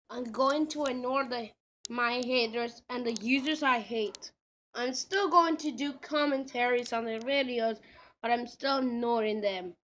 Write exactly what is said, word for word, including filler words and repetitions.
I'm going to ignore the my haters and the users I hate. I'm still going to do commentaries on their videos, but I'm still ignoring them.